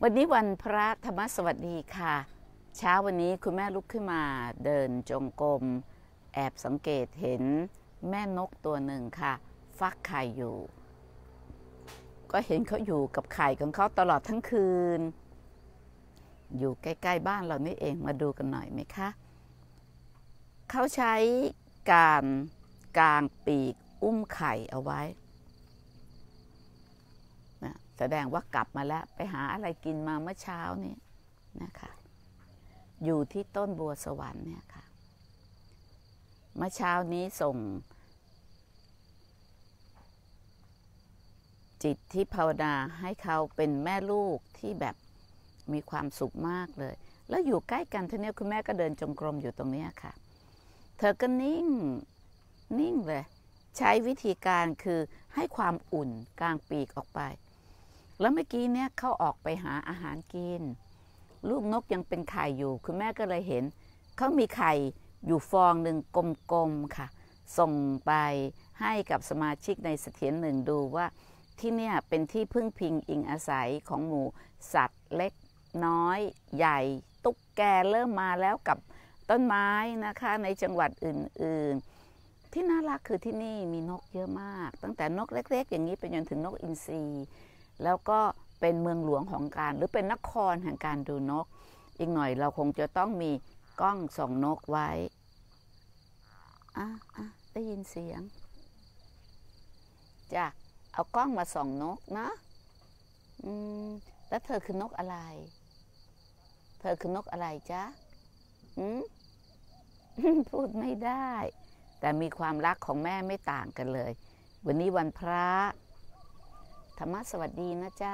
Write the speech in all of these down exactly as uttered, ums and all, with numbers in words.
วันนี้วันพระธรรมสวัสดีค่ะเช้าวันนี้คุณแม่ลุกขึ้นมาเดินจงกรมแอบสังเกตเห็นแม่นกตัวหนึ่งค่ะฟักไข่อยู่ก็เห็นเขาอยู่กับไข่ของเขาตลอดทั้งคืนอยู่ใกล้ๆบ้านเรานี่เองมาดูกันหน่อยไหมคะเขาใช้การกางปีกอุ้มไข่เอาไว้นะแสดงว่ากลับมาแล้วไปหาอะไรกินมาเมื่อเช้านี้นะคะอยู่ที่ต้นบัวสวรรค์เนี่ยค่ะเมื่อเช้านี้ส่งจิตที่ภาวนาให้เขาเป็นแม่ลูกที่แบบมีความสุขมากเลยแล้วอยู่ใกล้กันทีนี้คุณแม่ก็เดินจงกรมอยู่ตรงนี้ค่ะเธอก็นิ่งนิ่งเลยใช้วิธีการคือให้ความอุ่นกลางปีกออกไปแล้วเมื่อกี้เนี่ยเขาออกไปหาอาหารกินลูกนกยังเป็นไข่อยู่คุณแม่ก็เลยเห็นเขามีไข่อยู่ฟองหนึ่งกลมๆค่ะส่งไปให้กับสมาชิกในเสถียรหนึ่งดูว่าที่เนี่ยเป็นที่พึ่งพิงอิงอาศัยของหมู่สัตว์เล็กน้อยใหญ่ตุ๊กแกเริ่มมาแล้วกับต้นไม้นะคะในจังหวัดอื่นๆที่น่ารักคือที่นี่มีนกเยอะมากตั้งแต่นกเล็กๆอย่างนี้ไปจนถึงนกอินทรีแล้วก็เป็นเมืองหลวงของการหรือเป็นนครแห่งการดูนกอีกหน่อยเราคงจะต้องมีกล้องส่องนกไว้อ่ะอ่ะได้ยินเสียงจ้ะเอากล้องมาส่องนกนะอืมแล้วเธอคือนกอะไรเธอคือนกอะไรจ๊ะอืม พูดไม่ได้แต่มีความรักของแม่ไม่ต่างกันเลยวันนี้วันพระธรรมะสวัสดีนะจ๊ะ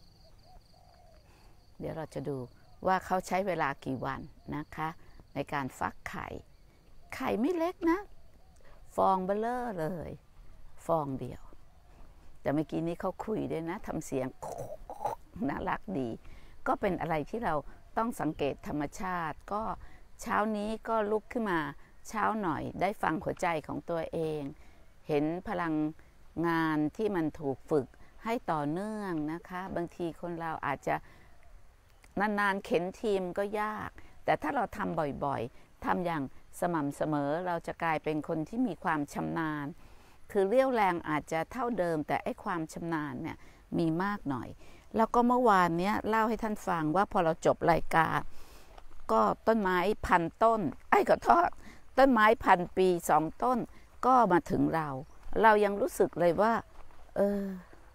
เดี๋ยวเราจะดูว่าเขาใช้เวลากี่วันนะคะในการฟักไข่ไข่ไม่เล็กนะฟองเบลอเลยฟองเดียวแต่เมื่อกี้นี้เขาคุยด้วยนะทำเสียงน่ารักดีก็เป็นอะไรที่เราต้องสังเกตธรรมชาติก็เช้านี้ก็ลุกขึ้นมาเช้าหน่อยได้ฟังหัวใจของตัวเองเห็นพลังงานที่มันถูกฝึกให้ต่อเนื่องนะคะบางทีคนเราอาจจะนานๆเข็นทีมก็ยากแต่ถ้าเราทำบ่อยๆทำอย่างสม่ำเสมอเราจะกลายเป็นคนที่มีความชำนาญคือเรี่ยวแรงอาจจะเท่าเดิมแต่ไอ้ความชำนาญเนี่ยมีมากหน่อยแล้วก็เมื่อวานเนี้ยเล่าให้ท่านฟังว่าพอเราจบรายการก็ต้นไม้พันต้นไอ้ขอโทษต้นไม้พันปีสองต้นก็มาถึงเราเรายังรู้สึกเลยว่าเออ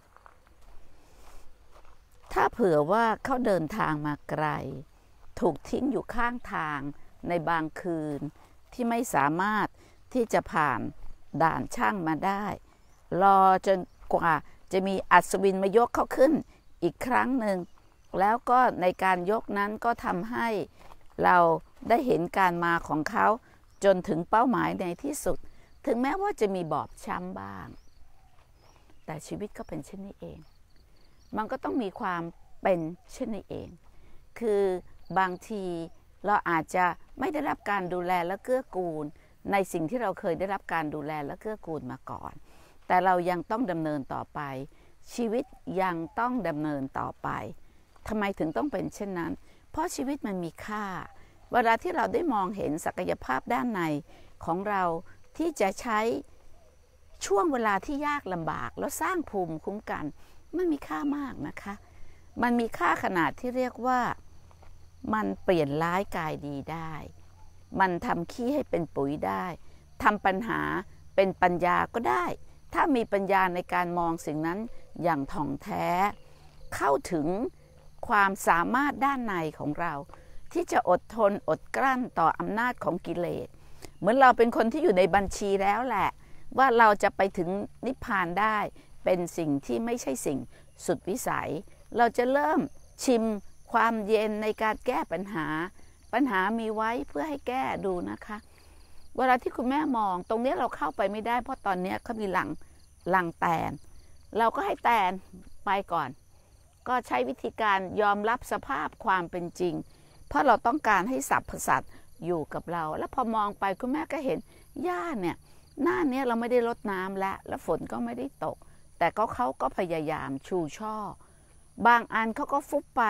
ถ้าเผื่อว่าเขาเดินทางมาไกลถูกทิ้งอยู่ข้างทางในบางคืนที่ไม่สามารถที่จะผ่านด่านช่างมาได้รอจนกว่าจะมีอัศวินมายกเขาขึ้นอีกครั้งหนึ่งแล้วก็ในการยกนั้นก็ทำให้เราได้เห็นการมาของเขาจนถึงเป้าหมายในที่สุดถึงแม้ว่าจะมีบอบช้ำบ้างแต่ชีวิตก็เป็นเช่นนี้เองมันก็ต้องมีความเป็นเช่นนี้เองคือบางทีเราอาจจะไม่ได้รับการดูแลและเกื้อกูลในสิ่งที่เราเคยได้รับการดูแลและเกื้อกูลมาก่อนแต่เรายังต้องดำเนินต่อไปชีวิตยังต้องดำเนินต่อไปทำไมถึงต้องเป็นเช่นนั้นเพราะชีวิตมันมีค่าเวลาที่เราได้มองเห็นศักยภาพด้านในของเราที่จะใช้ช่วงเวลาที่ยากลำบากแล้วสร้างภูมิคุ้มกันมันมีค่ามากนะคะมันมีค่าขนาดที่เรียกว่ามันเปลี่ยนร้ายกายดีได้มันทำขี้ให้เป็นปุ๋ยได้ทำปัญหาเป็นปัญญาก็ได้ถ้ามีปัญญาในการมองสิ่งนั้นอย่างถ่องแท้เข้าถึงความสามารถด้านในของเราที่จะอดทนอดกลั้นต่ออำนาจของกิเลสเหมือนเราเป็นคนที่อยู่ในบัญชีแล้วแหละว่าเราจะไปถึงนิพพานได้เป็นสิ่งที่ไม่ใช่สิ่งสุดวิสัยเราจะเริ่มชิมความเย็นในการแก้ปัญหาปัญหามีไว้เพื่อให้แก้ดูนะคะเวลาที่คุณแม่มองตรงนี้เราเข้าไปไม่ได้เพราะตอนนี้เขามีหลังหลังแตนเราก็ให้แตนไปก่อนก็ใช้วิธีการยอมรับสภาพความเป็นจริงเพราะเราต้องการให้สรรพสัตว์อยู่กับเราแล้วพอมองไปคุณแม่ก็เห็นหญ้าเนี่ยหน้านี้เราไม่ได้รดน้ำแล้วแล้วฝนก็ไม่ได้ตกแต่ก็เขาก็พยายามชูช่อบางอันเขาก็ฟุบไป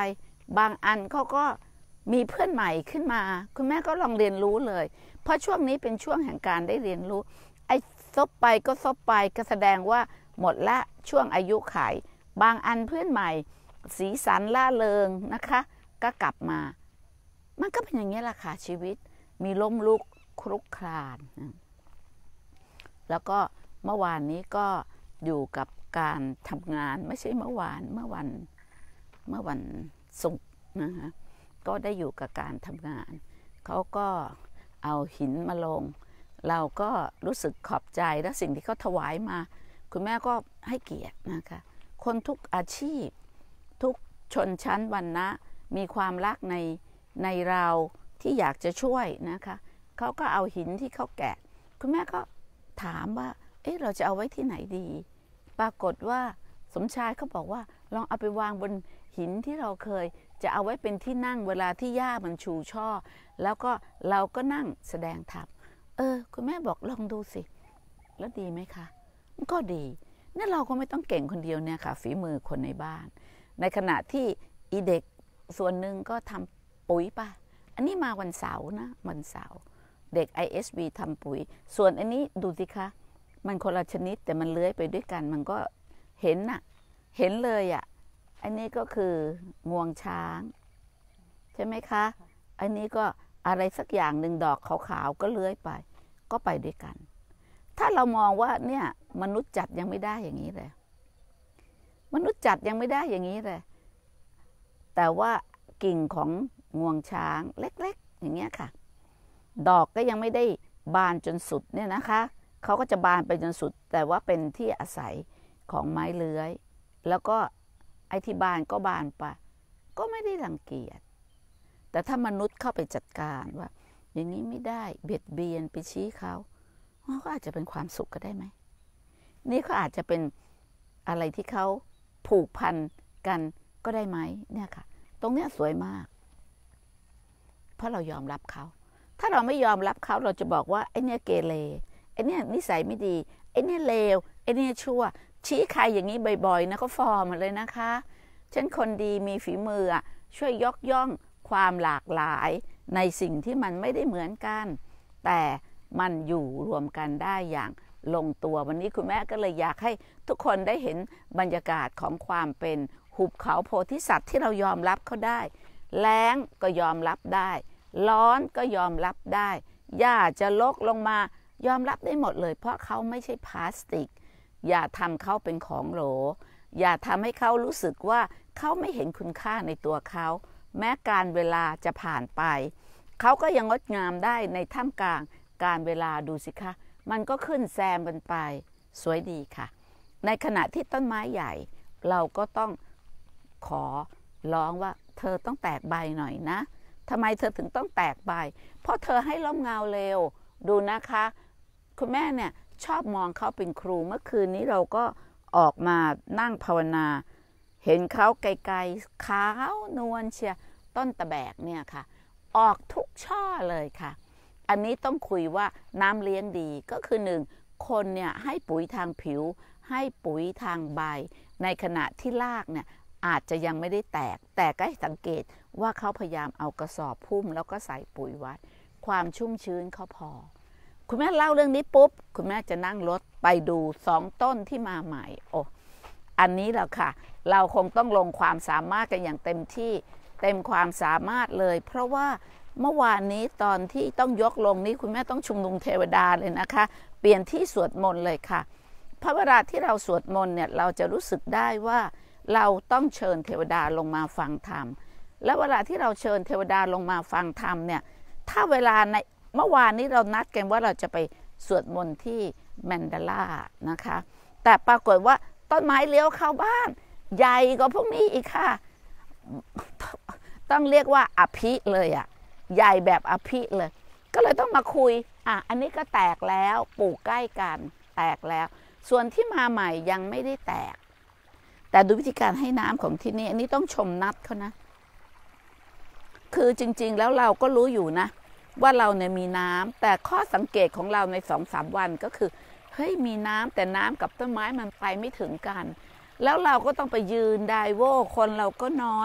บางอันเขาก็มีเพื่อนใหม่ขึ้นมาคุณแม่ก็ลองเรียนรู้เลยเพราะช่วงนี้เป็นช่วงแห่งการได้เรียนรู้ไอ้ซบไปก็ซบไปก็แสดงว่าหมดละช่วงอายุไขบางอันเพื่อนใหม่สีสันล่าเริงนะคะก็กลับมามันก็เป็นอย่างนี้แหละค่ะชีวิตมีล้มลุกคลุกคลานแล้วก็เมื่อวานนี้ก็อยู่กับการทำงานไม่ใช่เมื่อวานเมื่อวันเมื่อวันศุกร์นะคะก็ได้อยู่กับการทำงานเขาก็เอาหินมาลงเราก็รู้สึกขอบใจและสิ่งที่เขาถวายมาคุณแม่ก็ให้เกียรตินะคะคนทุกอาชีพทุกชนชั้นวรรณะมีความรักในในเราที่อยากจะช่วยนะคะเขาก็เอาหินที่เขาแกะคุณแม่ก็ถามว่าเอ๊ะเราจะเอาไว้ที่ไหนดีปรากฏว่าสมชายเขาบอกว่าลองเอาไปวางบนหินที่เราเคยจะเอาไว้เป็นที่นั่งเวลาที่หญ้ามันชูช่อแล้วก็เราก็นั่งแสดงธรรมเออคุณแม่บอกลองดูสิแล้วดีไหมคะมันก็ดีนั่นเราก็ไม่ต้องเก่งคนเดียวเนี่ยค่ะฝีมือคนในบ้านในขณะที่อีเด็กส่วนหนึ่งก็ทำปุ๋ยป่ะอันนี้มาวันเสาร์นะวันเสาร์เด็ก ไอ เอส บี ทำปุ๋ยส่วนอันนี้ดูสิคะมันคนละชนิดแต่มันเลื้อยไปด้วยกันมันก็เห็นน่ะเห็นเลยอ่ะอันนี้ก็คืองวงช้างใช่ไหมคะอันนี้ก็อะไรสักอย่างหนึ่งดอกขาวๆก็เลื้อยไปก็ไปด้วยกันถ้าเรามองว่าเนี่ยมนุษย์จัดยังไม่ได้อย่างนี้เลยมนุษย์จัดยังไม่ได้อย่างนี้เลยแต่ว่ากิ่งของงวงช้างเล็กๆอย่างเงี้ยค่ะดอกก็ยังไม่ได้บานจนสุดเนี่ยนะคะเขาก็จะบานไปจนสุดแต่ว่าเป็นที่อาศัยของไม้เลื้อยแล้วก็ไอ้ที่บานก็บานไปก็ไม่ได้รังเกียจแต่ถ้ามนุษย์เข้าไปจัดการว่าอย่างนี้ไม่ได้เบียดเบียนไปชี้เขาก็อาจจะเป็นความสุขก็ได้ไหมนี่ก็อาจจะเป็นอะไรที่เขาผูกพันกันก็ได้ไหมเนี่ยค่ะตรงเนี้ยสวยมากเพราะเรายอมรับเขาถ้าเราไม่ยอมรับเขาเราจะบอกว่าไอ้เนี่ยเกเรไอ้เนี่ยนิสัยไม่ดีไอ้เนี่ยเลวไอ้เนี่ยชั่วชี้ใครอย่างนี้บ่อยๆนะก็ฟอร์มมาเลยนะคะฉันคนดีมีฝีมือช่วยยกย่องความหลากหลายในสิ่งที่มันไม่ได้เหมือนกันแต่มันอยู่รวมกันได้อย่างลงตัววันนี้คุณแม่ก็เลยอยากให้ทุกคนได้เห็นบรรยากาศของความเป็นหุบเขาโพธิสัตว์ที่เรายอมรับเขาได้แล้งก็ยอมรับได้ร้อนก็ยอมรับได้หญ้าจะลกลงมายอมรับได้หมดเลยเพราะเขาไม่ใช่พลาสติกอย่าทำเขาเป็นของโหลอย่าทำให้เขารู้สึกว่าเขาไม่เห็นคุณค่าในตัวเขาแม้การเวลาจะผ่านไปเขาก็ยังงดงามได้ในท่ามกลางการเวลาดูสิคะมันก็ขึ้นแซมกันไปสวยดีค่ะในขณะที่ต้นไม้ใหญ่เราก็ต้องขอร้องว่าเธอต้องแตกใบหน่อยนะทำไมเธอถึงต้องแตกใบเพราะเธอให้ร่มเงาเร็วดูนะคะคุณแม่เนี่ยชอบมองเขาเป็นครูเมื่อคืนนี้เราก็ออกมานั่งภาวนาเห็นเขาไกลๆขาวนวลเชียต้นตะแบกเนี่ยค่ะออกทุกช่อเลยค่ะอันนี้ต้องคุยว่าน้ำเลี้ยงดีก็คือหนึ่งคนเนี่ยให้ปุ๋ยทางผิวให้ปุ๋ยทางใบในขณะที่รากเนี่ยอาจจะยังไม่ได้แตกแต่ก็ให้สังเกตว่าเขาพยายามเอากระสอบพุ่มแล้วก็ใส่ปุ๋ยไว้ความชุ่มชื้นเขาพอคุณแม่เล่าเรื่องนี้ปุ๊บคุณแม่จะนั่งรถไปดูสองต้นที่มาใหม่โอ้อันนี้แหละค่ะเราคงต้องลงความสามารถกันอย่างเต็มที่เต็มความสามารถเลยเพราะว่าเมื่อวานนี้ตอนที่ต้องยกลงนี้คุณแม่ต้องชุมนุมเทวดาเลยนะคะเปลี่ยนที่สวดมนต์เลยค่ะเพราะเวลาที่เราสวดมนต์เนี่ยเราจะรู้สึกได้ว่าเราต้องเชิญเทวดาลงมาฟังธรรมและเวลาที่เราเชิญเทวดาลงมาฟังธรรมเนี่ยถ้าเวลาในเมื่อวานนี้เรานัดกันว่าเราจะไปสวดมนต์ที่แมนดาล่านะคะแต่ปรากฏว่าต้นไม้เลี้ยวเข้าบ้านใหญ่กว่าพวกนี้อีกค่ะต้องเรียกว่าอภิเลยอ่ะใหญ่แบบอภิเลยก็เลยต้องมาคุยอ่ะอันนี้ก็แตกแล้วปลูกใกล้กันแตกแล้วส่วนที่มาใหม่ยังไม่ได้แตกแต่ดูวิธีการให้น้ำของที่นี่อันนี้ต้องชมนัดเขานะคือจริงๆแล้วเราก็รู้อยู่นะว่าเราเนี่ยมีน้ำแต่ข้อสังเกตของเราในสองสามวันก็คือเฮ้ยมีน้ำแต่น้ำกับต้นไม้มันไปไม่ถึงกันแล้วเราก็ต้องไปยืนไดโวคนเราก็น้อย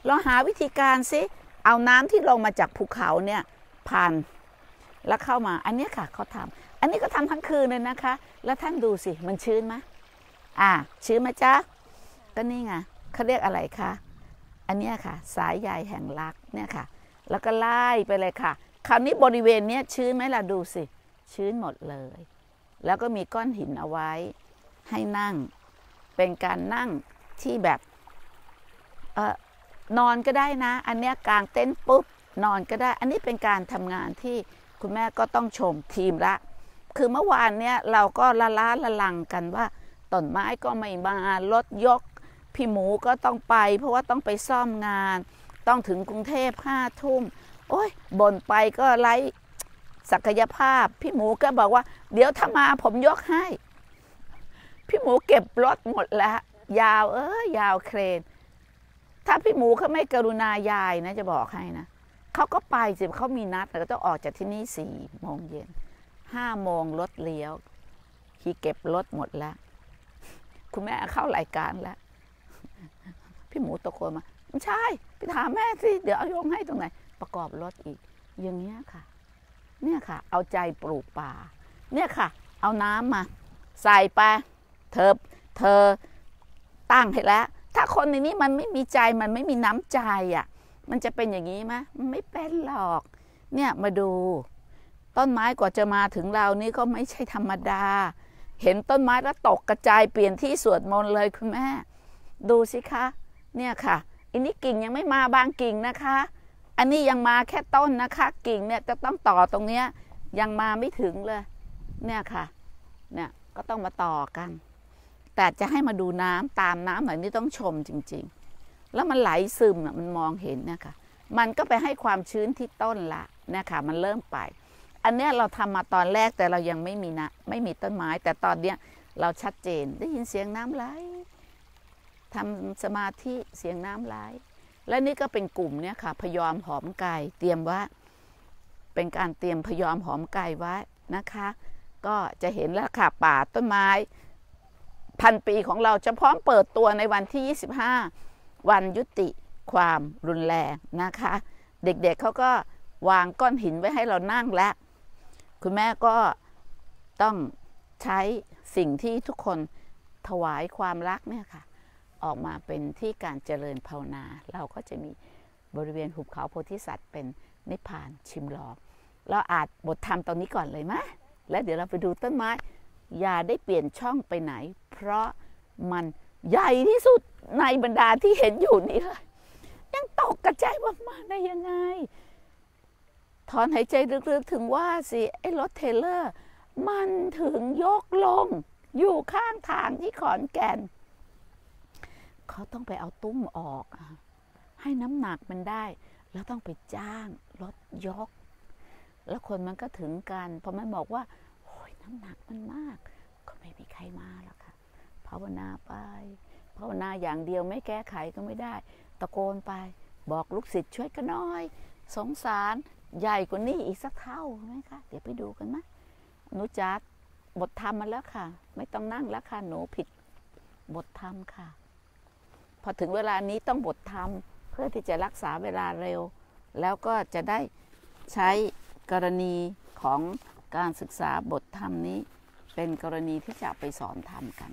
ลองหาวิธีการสิเอาน้ำที่ลงมาจากภูเขาเนี่ยผ่านแล้วเข้ามาอันนี้ค่ะเขาทำอันนี้ก็ทำทั้งคืนเลยนะคะแล้วท่านดูสิมันชื้นไหมอ่าชื้นไหมจ๊ะก็นี่ไงเขาเรียกอะไรคะอันนี้ค่ะสายใยแห่งรักเนี่ยค่ะแล้วก็ไล่ไปเลยค่ะคราวนี้บริเวณนี้ชื้นไหมล่ะดูสิชื้นหมดเลยแล้วก็มีก้อนหินเอาไว้ให้นั่งเป็นการนั่งที่แบบเออนอนก็ได้นะอันนี้กางเต็นท์ปุ๊บนอนก็ได้อันนี้เป็นการทำงานที่คุณแม่ก็ต้องชมทีมละคือเมื่อวานเนี้ยเราก็ละล้าละลังกันว่าต้นไม้ก็ไม่มารถยกพี่หมูก็ต้องไปเพราะว่าต้องไปซ่อมงานต้องถึงกรุงเทพห้าทุ่มโอ้ยบ่นไปก็ไร้ศักยภาพพี่หมูก็บอกว่าเดี๋ยวถ้ามาผมยกให้พี่หมูเก็บรถหมดแล้วยาวเออยาวเครนถ้าพี่หมูเขาไม่กรุณายายนะจะบอกให้นะเขาก็ไปสิเขามีนัดแล้วก็ต้องออกจากที่นี่สี่โมงเย็นห้าโมงรถเลี้ยวขี่เก็บรถหมดแล้วคุณแม่เข้ารายการแล้วพี่หมูตะโกนมาไม่ใช่ไปถามแม่สิเดี๋ยวเอาโยงให้ตรงไหนประกอบรถอีกอย่างเงี้ยค่ะเนี่ยค่ะเอาใจปลูกป่าเนี่ยค่ะเอาน้ำมาใส่ไปเธอเธอตั้งให้แล้วถ้าคนในนี้มันไม่มีใจมันไม่มีน้ำใจอ่ะมันจะเป็นอย่างนี้ไหมมันไม่เป็นหรอกเนี่ยมาดูต้นไม้กว่าจะมาถึงเรานี่ก็ไม่ใช่ธรรมดาเห็นต้นไม้แล้วตกกระจายเปลี่ยนที่สวดมนต์เลยคุณแม่ดูสิคะเนี่ยค่ะอันนี้กิ่งยังไม่มาบางกิ่งนะคะอันนี้ยังมาแค่ต้นนะคะกิ่งเนี่ยจะต้องต่อตรงเนี้ยยังมาไม่ถึงเลยเนี่ยค่ะเนี่ยก็ต้องมาต่อกันแต่จะให้มาดูน้ำตามน้ำหน่อยนี่ต้องชมจริงๆแล้วมันไหลซึมมันมองเห็นนะคะมันก็ไปให้ความชื้นที่ต้นละเนี่ยค่ะมันเริ่มไปอันเนี้ยเราทำมาตอนแรกแต่เรายังไม่มีนะไม่มีต้นไม้แต่ตอนเนี้ยเราชัดเจนได้ยินเสียงน้ำไหลทำสมาธิเสียงน้ำไหลและนี่ก็เป็นกลุ่มเนี่ยค่ะพยอมหอมไก่เตรียมไว้เป็นการเตรียมพยอมหอมไก่ไว้นะคะก็จะเห็นแล้วค่ะป่าต้นไม้พันปีของเราจะพร้อมเปิดตัวในวันที่ยี่สิบห้าวันยุติความรุนแรงนะคะเด็กๆ เ, เขาก็วางก้อนหินไว้ให้เรานั่งแล้วคุณแม่ก็ต้องใช้สิ่งที่ทุกคนถวายความรักเนี่ยค่ะออกมาเป็นที่การเจริญภาวนาเราก็จะมีบริเวณหุบเขาโพธิสัตว์เป็นนิพพานชิมลองเราอาจบทธรรมตรงนี้ก่อนเลยไหมแล้วเดี๋ยวเราไปดูต้นไม้อย่าได้เปลี่ยนช่องไปไหนเพราะมันใหญ่ที่สุดในบรรดาที่เห็นอยู่นี่เลยยังตกกระจายมากๆได้ยังไงถอนหายใจลึกๆถึงว่าสิไอ้รถเทเลอร์มันถึงยกลงอยู่ข้างทางที่ขอนแก่นเขาต้องไปเอาตุ้มออกให้น้ำหนักมันได้แล้วต้องไปจ้างรถยกแล้วคนมันก็ถึงกันพอมันบอกว่าโอ้ยน้ำหนักมันมากก็ไม่มีใครมาแล้วค่ะภาวนาไปภาวนาอย่างเดียวไม่แก้ไขก็ไม่ได้ตะโกนไปบอกลูกศิษย์ช่วยกันหน่อยสงสารใหญ่กว่านี้อีกสักเท่าไหมคะเดี๋ยวไปดูกันไหมหนูจัดบทธรรมมาแล้วค่ะไม่ต้องนั่งแล้วค่ะหนูผิดบทธรรมค่ะพอถึงเวลานี้ต้องบทธรรมเพื่อที่จะรักษาเวลาเร็วแล้วก็จะได้ใช้กรณีของการศึกษาบทธรรมนี้เป็นกรณีที่จะไปสอนธรรมกัน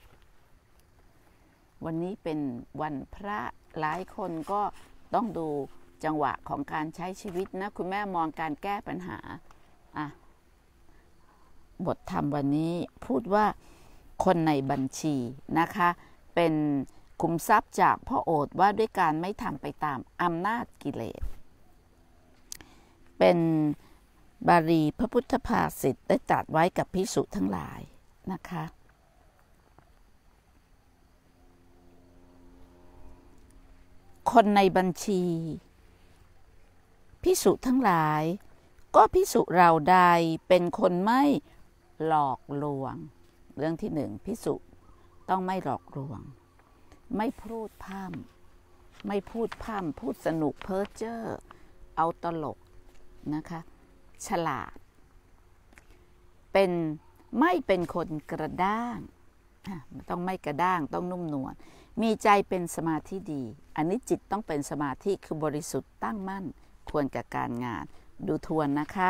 วันนี้เป็นวันพระหลายคนก็ต้องดูจังหวะของการใช้ชีวิตนะคุณแม่มองการแก้ปัญหาอ่ะบทธรรมวันนี้พูดว่าคนในบัญชีนะคะเป็นขุมทรัพย์จากพ่อโอษฐ์ว่าด้วยการไม่ทำไปตามอำนาจกิเลสเป็นบาลีพระพุทธภาษิตได้ตรัสไว้กับภิกษุทั้งหลายนะคะคนในบัญชีภิกษุทั้งหลายก็ภิกษุเราใดเป็นคนไม่หลอกลวงเรื่องที่หนึ่งภิกษุต้องไม่หลอกลวงไม่พูดพร่ำไม่พูดพร่ำพูดสนุกเพ้อเจ้อเอาตลกนะคะฉลาดเป็นไม่เป็นคนกระด้างต้องไม่กระด้างต้องนุ่มนวลมีใจเป็นสมาธิดีอันนี้จิตต้องเป็นสมาธิคือบริสุทธิ์ตั้งมั่นควรกับการงานดูทวนนะคะ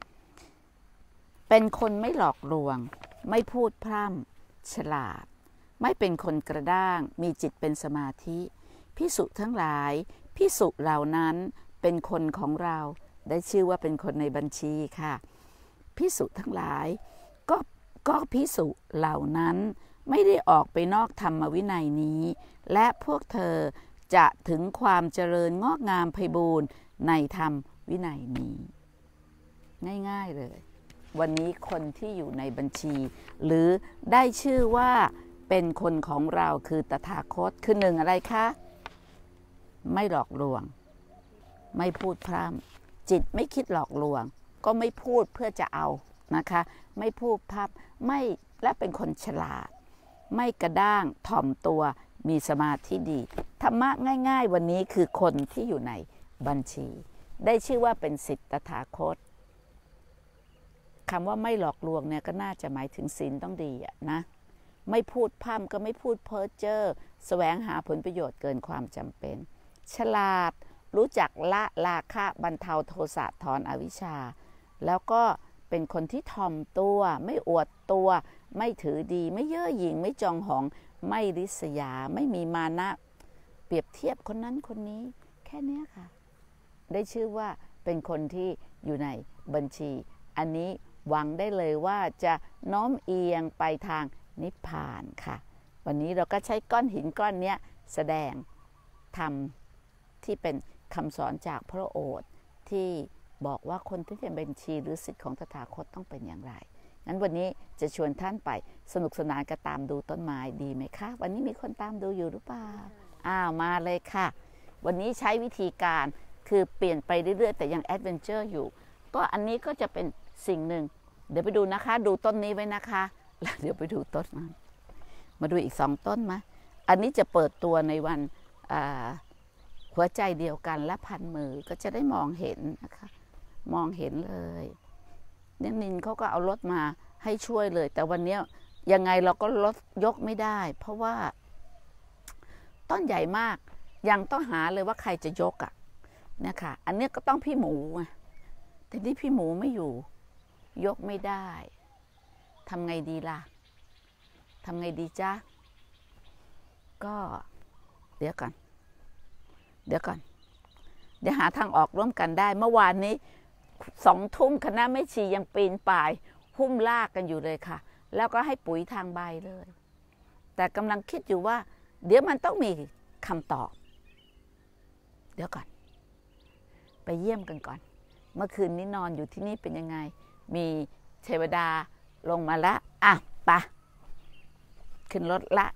เป็นคนไม่หลอกลวงไม่พูดพร่ำฉลาดไม่เป็นคนกระด้างมีจิตเป็นสมาธิภิกษุทั้งหลายภิกษุเหล่านั้นเป็นคนของเราได้ชื่อว่าเป็นคนในบัญชีค่ะภิกษุทั้งหลายก็ก็ภิกษุเหล่านั้นไม่ได้ออกไปนอกธรรมวินัยนี้และพวกเธอจะถึงความเจริญงอกงามไพบูรณ์ในธรรมวินัยนี้ง่ายๆเลยวันนี้คนที่อยู่ในบัญชีหรือได้ชื่อว่าเป็นคนของเราคือตถาคตคือหนึ่งอะไรคะไม่หลอกลวงไม่พูดพร่ำจิตไม่คิดหลอกลวงก็ไม่พูดเพื่อจะเอานะคะไม่พูดพร่ำไม่และเป็นคนฉลาดไม่กระด้างถ่อมตัวมีสมาธิดีธรรมะง่ายๆวันนี้คือคนที่อยู่ในบัญชีได้ชื่อว่าเป็นศิษย์ตถาคตคำว่าไม่หลอกลวงเนี่ยก็น่าจะหมายถึงศีลต้องดีอะนะไม่พูดพร่ำก็ไม่พูดเพ้อเจ้อแสวงหาผลประโยชน์เกินความจำเป็นฉลาดรู้จักละราคะบรรเทาโทสะถอนอวิชชาแล้วก็เป็นคนที่ถ่อมตัวไม่อวดตัวไม่ถือดีไม่เย่อหยิ่งไม่จองหองไม่ริษยาไม่มีมานะเปรียบเทียบคนนั้นคนนี้แค่นี้ค่ะได้ชื่อว่าเป็นคนที่อยู่ในบัญชีอันนี้หวังได้เลยว่าจะโน้มเอียงไปทางนิพพานค่ะวันนี้เราก็ใช้ก้อนหินก้อนนี้แสดงธรรมที่เป็นคำสอนจากพระโอษฐ์ที่บอกว่าคนที่เป็นบัญชีหรือศิษย์ของตถาคตต้องเป็นอย่างไรงั้นวันนี้จะชวนท่านไปสนุกสนานกับตามดูต้นไม้ดีไหมคะวันนี้มีคนตามดูอยู่หรือเปล่าอ้าวมาเลยค่ะวันนี้ใช้วิธีการคือเปลี่ยนไปเรื่อยๆแต่ยังแอดเวนเจอร์อยู่ก็อันนี้ก็จะเป็นสิ่งหนึ่งเดี๋ยวไปดูนะคะดูต้นนี้ไว้นะคะแล้วเดี๋ยวไปดูต้นนั้นมาดูอีกสองต้นมาอันนี้จะเปิดตัวในวันหัวใจเดียวกันและพันมือก็จะได้มองเห็นนะคะมองเห็นเลยเนี่ยนินเขาก็เอารถมาให้ช่วยเลยแต่วันนี้ยังไงเราก็ลดยกไม่ได้เพราะว่าต้นใหญ่มากยังต้องหาเลยว่าใครจะยกอ่ะเนี่ยค่ะอันนี้ก็ต้องพี่หมูไงแต่นี่พี่หมูไม่อยู่ยกไม่ได้ทำไงดีล่ะทำไงดีจ้าก็เดี๋ยวก่อนเดี๋ยวก่อนเดี๋ยวหาทางออกร่วมกันได้เมื่อวานนี้สองทุ่มคณะแม่ชียังปีนป่ายหุ้มลากกันอยู่เลยค่ะแล้วก็ให้ปุ๋ยทางใบเลยแต่กำลังคิดอยู่ว่าเดี๋ยวมันต้องมีคำตอบเดี๋ยวก่อนไปเยี่ยมกันก่อนเมื่อคืนนี้นอนอยู่ที่นี่เป็นยังไงมีเทวดาลงมาแล้วอ่ะไปขึ้นรถละ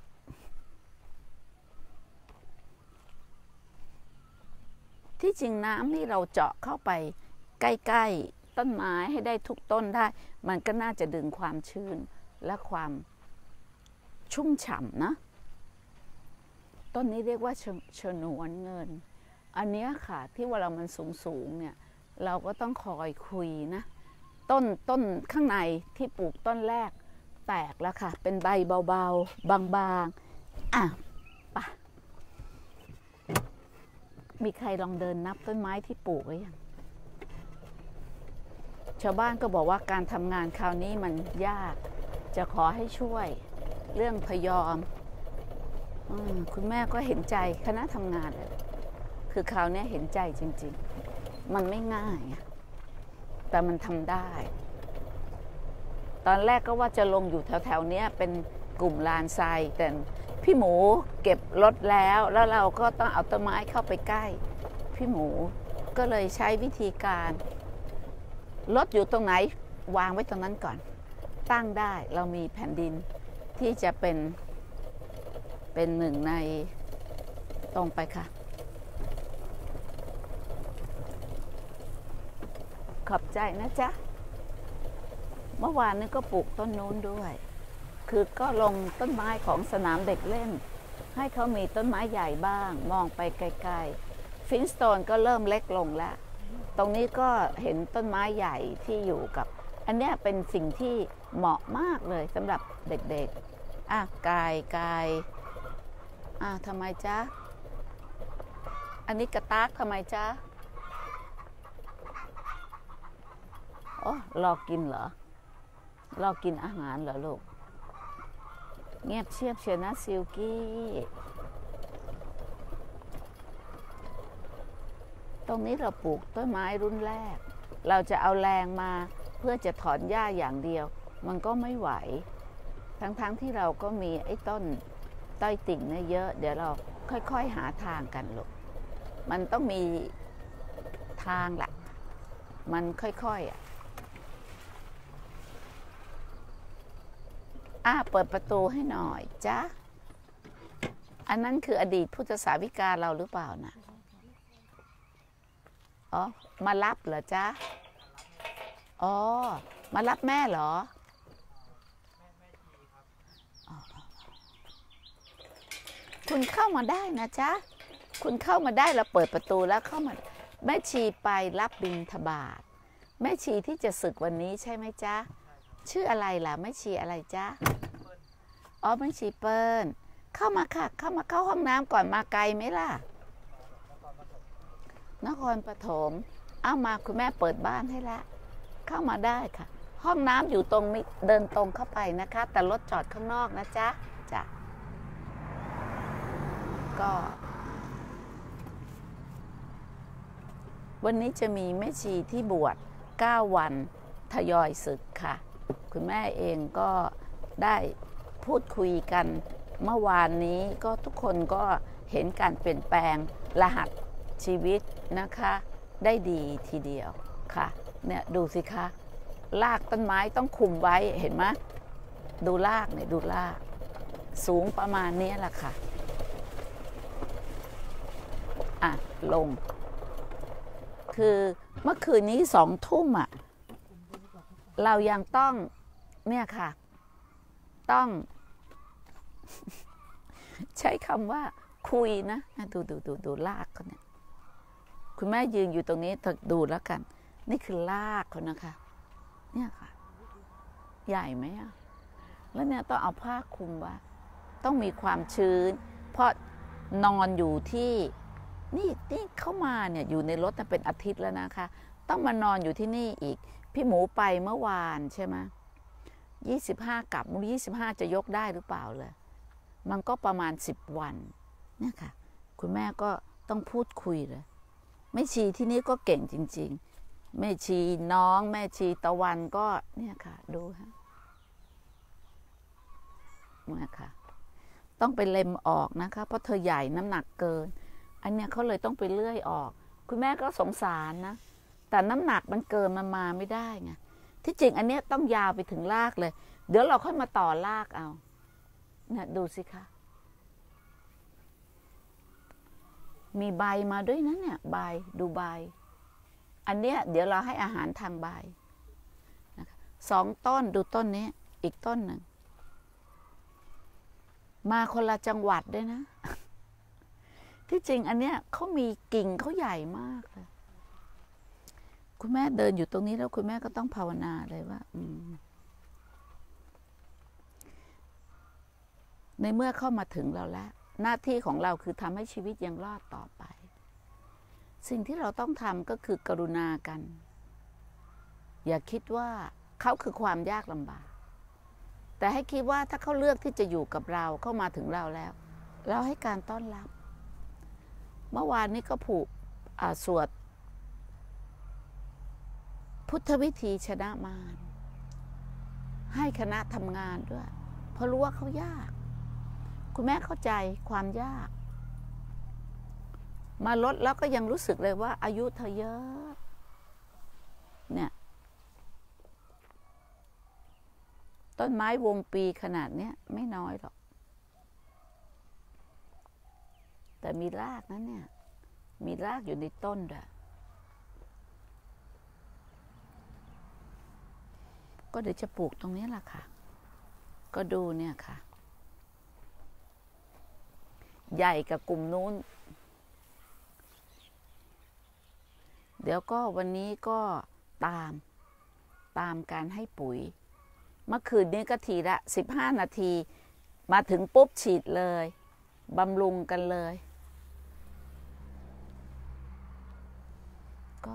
ที่จริงน้ำนี่เราเจาะเข้าไปใกล้ๆต้นไม้ให้ได้ทุกต้นได้มันก็น่าจะดึงความชื้นและความชุ่มฉ่ำนะต้นนี้เรียกว่าชนวนเงินอันนี้ค่ะที่เวลามันสูงๆเนี่ยเราก็ต้องคอยคุยนะต้นต้นข้างในที่ปลูกต้นแรกแตกแล้วค่ะเป็นใบเบาๆบางๆอ่ะไปมีใครลองเดินนับต้นไม้ที่ปลูกหรือยังชาวบ้านก็บอกว่าการทำงานคราวนี้มันยากจะขอให้ช่วยเรื่องพยอมคุณแม่ก็เห็นใจคณะทำงานเลยคือคราวนี้เห็นใจจริงๆมันไม่ง่ายแต่มันทำได้ตอนแรกก็ว่าจะลงอยู่แถวๆนี้เป็นกลุ่มลานทรายแต่พี่หมูเก็บรถแล้วแล้วเราก็ต้องเอาต้นไม้เข้าไปใกล้พี่หมูก็เลยใช้วิธีการรถอยู่ตรงไหนวางไว้ตรงนั้นก่อนตั้งได้เรามีแผ่นดินที่จะเป็นเป็นหนึ่งในตรงไปค่ะขอบใจนะจ๊ะเมื่อวานนี้ก็ปลูกต้นนู้นด้วยคือก็ลงต้นไม้ของสนามเด็กเล่นให้เขามีต้นไม้ใหญ่บ้างมองไปไกลๆฟินสโตนก็เริ่มเล็กลงแล้วตรงนี้ก็เห็นต้นไม้ใหญ่ที่อยู่กับอันนี้เป็นสิ่งที่เหมาะมากเลยสำหรับเด็กๆอ่ะกายกายอ่าทำไมจ๊ะอันนี้กระตากทำไมจ๊ะอ๋อรอกินเหรอรอกินอาหารเหรอลูกเงียบเชียบเชียวนะซิลกี้ตรงนี้เราปลูกต้นไม้รุ่นแรกเราจะเอาแรงมาเพื่อจะถอนหญ้าอย่างเดียวมันก็ไม่ไหวทั้งๆ ท, ที่เราก็มีไอ้ต้นต้อยติ่งเนี่ยเยอะเดี๋ยวเราค่อยๆหาทางกันลูกมันต้องมีทางแหละมันค่อยๆอ่ะอ่ะเปิดประตูให้หน่อยจ๊ะอันนั้นคืออดีตพุทธสาวิกาเราหรือเปล่านะอ๋อมารับเหรอจ๊ะอ๋อมารับแม่เหรอคุณเข้ามาได้นะจ๊ะคุณเข้ามาได้เราเปิดประตูแล้วเข้ามาแม่ชีไปรับบิณฑบาตแม่ชีที่จะศึกวันนี้ใช่ไหมจ๊ะชื่ออะไรล่ะแม่ชีอะไรจ๊ะอ๋อแม่ชีเปิ้ลเข้ามาค่ะเข้ามาเข้าห้องน้ำก่อนมาไกลไหมล่ะนครปฐมเอามาคุณแม่เปิดบ้านให้แล้วเข้ามาได้ค่ะห้องน้ำอยู่ตรงเดินตรงเข้าไปนะคะแต่รถจอดข้างนอกนะจ๊ะจ้ะก็วันนี้จะมีแม่ชีที่บวชเก้าวันทยอยศึกค่ะคุณแม่เองก็ได้พูดคุยกันเมื่อวานนี้ก็ทุกคนก็เห็นการเปลี่ยนแปลงรหัสชีวิตนะคะได้ดีทีเดียวค่ะเนี่ยดูสิคะรากต้นไม้ต้องคุมไว้เห็นไหมดูรากเนี่ยดูรากสูงประมาณนี้แหละค่ะอ่ะลงคือเมื่อคืนนี้สองทุ่มอ่ะเรายังต้องเนี่ยค่ะต้องใช้คำว่าคุยนะดูดูดูดูรากเขาเนี่ยคุณแม่ยืนอยู่ตรงนี้ดูแล้วกันนี่คือรากเขานะคะเนี่ยค่ะใหญ่ไหมอ่ะแล้วเนี่ยต้องเอาผ้าคลุมไว้ต้องมีความชื้นเพราะนอนอยู่ที่นี่นี่เข้ามาเนี่ยอยู่ในรถเป็นอาทิตย์แล้วนะคะต้องมานอนอยู่ที่นี่อีกพี่หมูไปเมื่อวานใช่ไหมยี่สิบห้ากลับมื้อยี่สิบห้าจะยกได้หรือเปล่าเลยมันก็ประมาณสิบวันเนี่ยค่ะคุณแม่ก็ต้องพูดคุยเลยแม่ชีที่นี่ก็เก่งจริงๆแม่ชีน้องแม่ชีตะวันก็เนี่ยค่ะดูฮะเนี่ยค่ะต้องไปเล็มออกนะคะเพราะเธอใหญ่น้ำหนักเกินอันเนี้ยเขาเลยต้องไปเลื่อยออกคุณแม่ก็สงสารนะแต่น้ำหนักมันเกินมันมาไม่ได้ไงที่จริงอันเนี้ยต้องยาวไปถึงรากเลยเดี๋ยวเราค่อยมาต่อรากเอาเนี่ยดูสิคะมีใบมาด้วยนะเนี่ยใบดูใบอันเนี้ยเดี๋ยวเราให้อาหารทางใบนะคะสองต้นดูต้นนี้อีกต้นหนึ่งมาคนละจังหวัดด้วยนะที่จริงอันเนี้ยเขามีกิ่งเขาใหญ่มากเลยคุณแม่เดินอยู่ตรงนี้แล้วคุณแม่ก็ต้องภาวนาเลยว่าอืมในเมื่อเข้ามาถึงเราแล้วหน้าที่ของเราคือทำให้ชีวิตยังรอดต่อไปสิ่งที่เราต้องทำก็คือกรุณากันอย่าคิดว่าเขาคือความยากลำบากแต่ให้คิดว่าถ้าเขาเลือกที่จะอยู่กับเราเข้ามาถึงเราแล้วเราให้การต้อนรับเมื่อวานนี้ก็ผูกสวดพุทธวิธีชนะมารให้คณะทำงานด้วยเพราะรู้ว่าเขายากคุณแม่เข้าใจความยากมาลดแล้วก็ยังรู้สึกเลยว่าอายุเธอเยอะเนี่ยต้นไม้วงปีขนาดเนี้ยไม่น้อยหรอกแต่มีรากนะเนี่ยมีรากอยู่ในต้นด้วยก็เดี๋ยวจะปลูกตรงนี้แหละค่ะก็ดูเนี่ยค่ะใหญ่กับกลุ่มนู้นเดี๋ยวก็วันนี้ก็ตามตามการให้ปุ๋ยเมื่อคืนนี้ก็ทีละสิบห้านาทีมาถึงปุ๊บฉีดเลยบำรุงกันเลยก็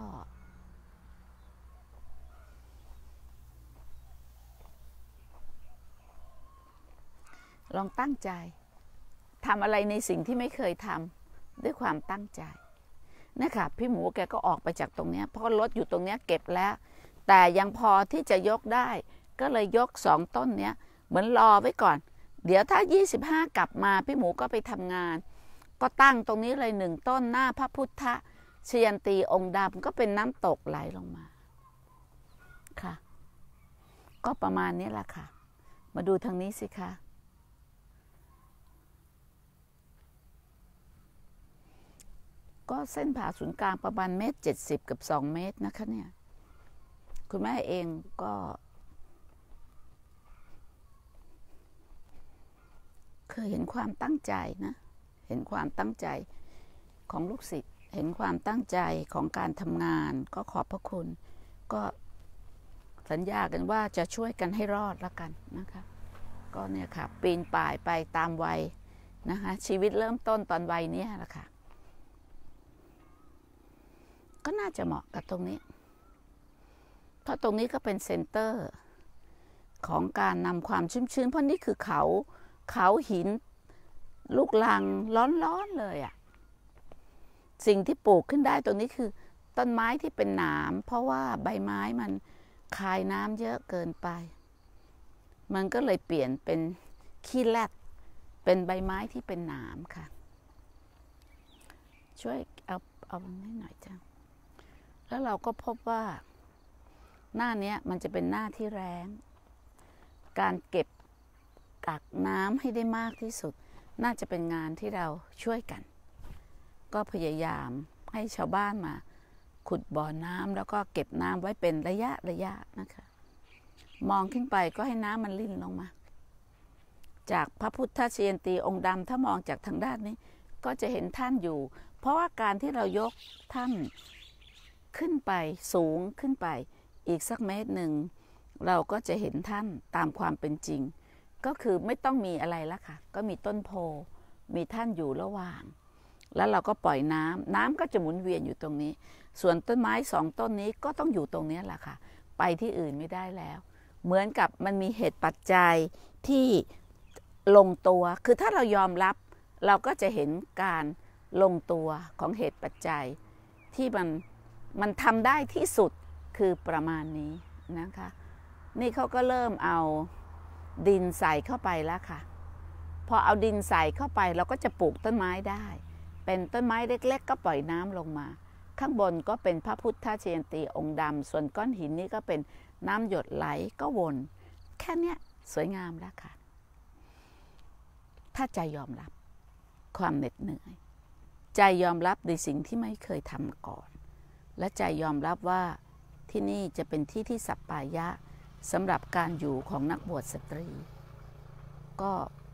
ลองตั้งใจทำอะไรในสิ่งที่ไม่เคยทำด้วยความตั้งใจนะคะพี่หมูแกก็ออกไปจากตรงนี้เพราะรถอยู่ตรงนี้เก็บแล้วแต่ยังพอที่จะยกได้ก็เลยยกสองต้นเนี้ยเหมือนรอไว้ก่อนเดี๋ยวถ้ายี่สิบห้ากลับมาพี่หมูก็ไปทำงานก็ตั้งตรงนี้เลยหนึ่งต้นหน้าพระพุทธชยันตีองค์ดำก็เป็นน้ำตกไหลลงมาค่ะก็ประมาณนี้แหละค่ะมาดูทางนี้สิคะก็เส้นผ่าศูนย์กลางประมาณเมตรเจ็ดสิบกับสองเมตรนะคะเนี่ยคุณแม่เองก็เคยเห็นความตั้งใจนะเห็นความตั้งใจของลูกศิษย์เห็นความตั้งใจของการทำงานก็ขอบพระคุณก็สัญญากันว่าจะช่วยกันให้รอดละกันนะคะก็เนี่ยค่ะปีนป่ายไปตามวัยนะคะชีวิตเริ่มต้นตอนวัยนี้แหละค่ะก็น่าจะเหมาะกับตรงนี้เพราะตรงนี้ก็เป็นเซ็นเตอร์ของการนำความชุ่มชื้นเพราะนี่คือเขาเขาหินลูกลังร้อนๆเลยอะสิ่งที่ปลูกขึ้นได้ตรงนี้คือต้นไม้ที่เป็นหนามเพราะว่าใบไม้มันคายน้ำเยอะเกินไปมันก็เลยเปลี่ยนเป็นขี้แรดเป็นใบไม้ที่เป็นหนามค่ะช่วยเอาเอานิดหน่อยจ้ะแล้วเราก็พบว่าหน้านี้มันจะเป็นหน้าที่แล้งการเก็บกักน้ำให้ได้มากที่สุดน่าจะเป็นงานที่เราช่วยกันก็พยายามให้ชาวบ้านมาขุดบ่อน้ำแล้วก็เก็บน้ำไว้เป็นระยะระยะนะคะมองขึ้นไปก็ให้น้ำมันลิ่นลงมาจากพระพุทธชยันตีองค์ดำถ้ามองจากทางด้านนี้ก็จะเห็นท่านอยู่เพราะว่าการที่เรายกท่านขึ้นไปสูงขึ้นไปอีกสักเมตรหนึ่งเราก็จะเห็นท่านตามความเป็นจริงก็คือไม่ต้องมีอะไรแล้วค่ะก็มีต้นโพมีท่านอยู่ระหว่างแล้วเราก็ปล่อยน้ำน้ำก็จะหมุนเวียนอยู่ตรงนี้ส่วนต้นไม้สองต้นนี้ก็ต้องอยู่ตรงนี้แหละค่ะไปที่อื่นไม่ได้แล้วเหมือนกับมันมีเหตุปัจจัยที่ลงตัวคือถ้าเรายอมรับเราก็จะเห็นการลงตัวของเหตุปัจจัยที่มันมันทำได้ที่สุดคือประมาณนี้นะคะนี่เขาก็เริ่มเอาดินใส่เข้าไปแล้วค่ะพอเอาดินใส่เข้าไปเราก็จะปลูกต้นไม้ได้เป็นต้นไม้เล็กๆก็ปล่อยน้ำลงมาข้างบนก็เป็นพระพุทธชยันตีองค์ดำส่วนก้อนหินนี้ก็เป็นน้ำหยดไหลก็วนแค่นี้สวยงามแล้วค่ะถ้าใจยอมรับความเหน็ดเหนื่อยใจยอมรับในสิ่งที่ไม่เคยทำมาก่อนและใจยอมรับว่าที่นี่จะเป็นที่ที่สัปปายะสำหรับการอยู่ของนักบวชสตรีก็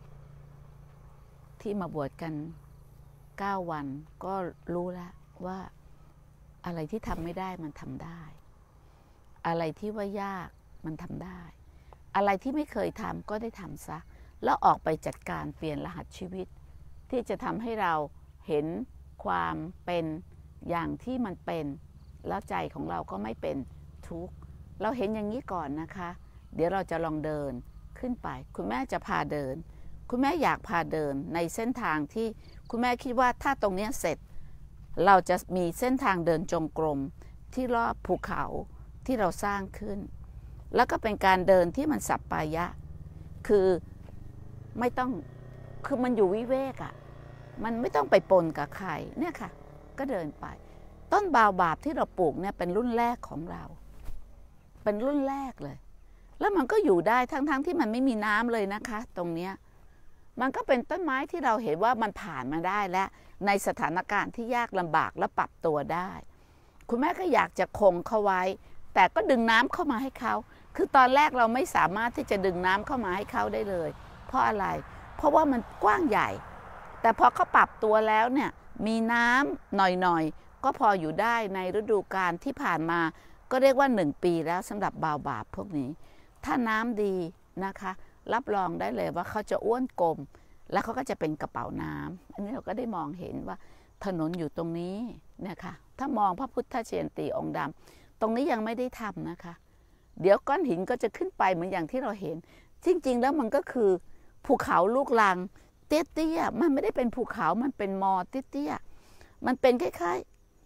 ที่มาบวชกันเก้าวันก็รู้แล้วว่าอะไรที่ทำไม่ได้มันทำได้อะไรที่ว่ายากมันทำได้อะไรที่ไม่เคยทำก็ได้ทำซะแล้วออกไปจัดการเปลี่ยนรหัสชีวิตที่จะทำให้เราเห็นความเป็นอย่างที่มันเป็นแล้วใจของเราก็ไม่เป็นทุกข์เราเห็นอย่างนี้ก่อนนะคะเดี๋ยวเราจะลองเดินขึ้นไปคุณแม่จะพาเดินคุณแม่อยากพาเดินในเส้นทางที่คุณแม่คิดว่าถ้าตรงนี้เสร็จเราจะมีเส้นทางเดินจงกรมที่รอบภูเขาที่เราสร้างขึ้นแล้วก็เป็นการเดินที่มันสัปปายะคือไม่ต้องคือมันอยู่วิเวกอะมันไม่ต้องไปปนกับใครเนี่ยค่ะก็เดินไปต้นบาวบาบที่เราปลูกเนี่ยเป็นรุ่นแรกของเราเป็นรุ่นแรกเลยแล้วมันก็อยู่ได้ทั้งๆ ท, ที่มันไม่มีน้ำเลยนะคะตรงเนี้ยมันก็เป็นต้นไม้ที่เราเห็นว่ามันผ่านมาได้และในสถานการณ์ที่ยากลำบากและปรับตัวได้คุณแม่ก็อยากจะคงเขาไว้แต่ก็ดึงน้ำเข้ามาให้เขาคือตอนแรกเราไม่สามารถที่จะดึงน้ำเข้ามาให้เขาได้เลยเพราะอะไรเพราะว่ามันกว้างใหญ่แต่พอเขาปรับตัวแล้วเนี่ยมีน้ำหน่อยๆก็พออยู่ได้ในฤดูกาลที่ผ่านมาก็เรียกว่าหนึ่งปีแล้วสำหรับบาวบาบพวกนี้ถ้าน้ำดีนะคะรับรองได้เลยว่าเขาจะอ้วนกลมแล้วเขาก็จะเป็นกระเป๋าน้ำอันนี้เราก็ได้มองเห็นว่าถนนอยู่ตรงนี้นะคะถ้ามองพระพุทธเชียนตีองค์ดำตรงนี้ยังไม่ได้ทำนะคะเดี๋ยวก้อนหินก็จะขึ้นไปเหมือนอย่างที่เราเห็นจริงๆแล้วมันก็คือภูเขาลูกลังเตี้ยๆมันไม่ได้เป็นภูเขามันเป็นมอเตี้ยๆมันเป็นคล้าย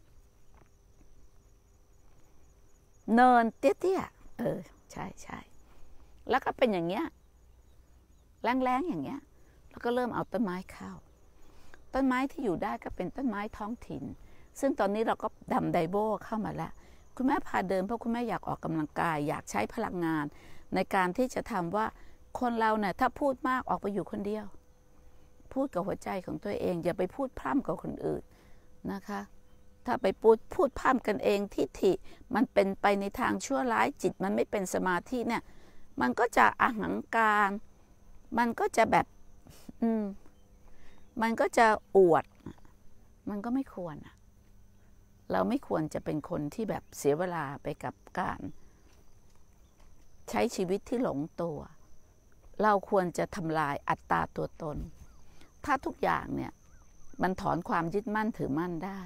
ๆเนินเตี้ยๆเออใช่ใช่แล้วก็เป็นอย่างเงี้ยแรงๆอย่างเงี้ยแล้วก็เริ่มเอาต้นไม้เข้าต้นไม้ที่อยู่ได้ก็เป็นต้นไม้ท้องถิ่นซึ่งตอนนี้เราก็ดำไดโบเข้ามาแล้วคุณแม่พาเดินเพราะคุณแม่อยากออกกำลังกายอยากใช้พลังงานในการที่จะทำว่าคนเราเนี่ยถ้าพูดมากออกไปอยู่คนเดียวพูดกับหัวใจของตัวเองอย่าไปพูดพร่ำกับคนอื่นนะคะถ้าไปพูดพูดพร่ำกันเองทิฐิมันเป็นไปในทางชั่วร้ายจิตมันไม่เป็นสมาธิเนี่ยมันก็จะอาหังการมันก็จะแบบอืมมันก็จะอวดมันก็ไม่ควรเราไม่ควรจะเป็นคนที่แบบเสียเวลาไปกับการใช้ชีวิตที่หลงตัวเราควรจะทำลายอัตตาตัวตนถ้าทุกอย่างเนี่ยมันถอนความยึดมั่นถือมั่นได้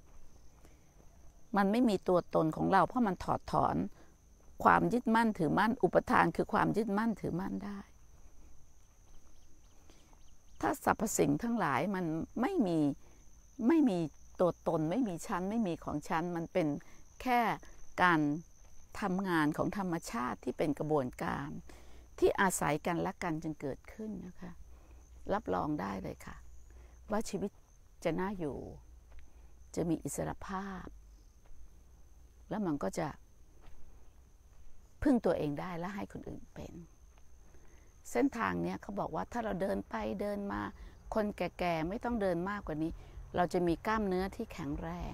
มันไม่มีตัวตนของเราเพราะมันถอดถอนความยึดมั่นถือมั่นอุปทานคือความยึดมั่นถือมั่นได้ถ้าสรรพสิ่งทั้งหลายมันไม่มีไม่มีตัวตนไม่มีชั้นไม่มีของชั้นมันเป็นแค่การทำงานของธรรมชาติที่เป็นกระบวนการที่อาศัยกันและกันจึงเกิดขึ้นนะคะรับรองได้เลยค่ะว่าชีวิตจะน่าอยู่จะมีอิสรภาพแล้วมันก็จะพึ่งตัวเองได้และให้คนอื่นเป็นเส้นทางเนี้ยเขาบอกว่าถ้าเราเดินไปเดินมาคนแก่ๆไม่ต้องเดินมากกว่านี้เราจะมีกล้ามเนื้อที่แข็งแรง